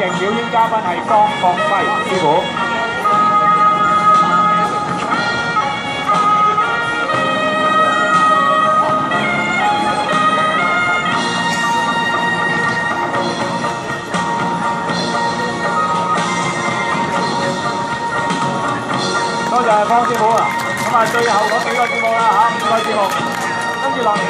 名表演嘉賓係江國輝師傅。多謝方師傅啊！咁啊，最後嗰幾個節目啦嚇，5個節目，跟住落嚟。